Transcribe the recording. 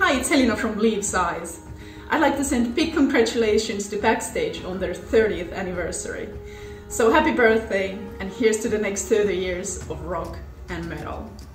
Hi, it's Helena from Leaves Eyes. I'd like to send big congratulations to Backstage on their 30th anniversary. So happy birthday, and here's to the next 30 years of rock and metal.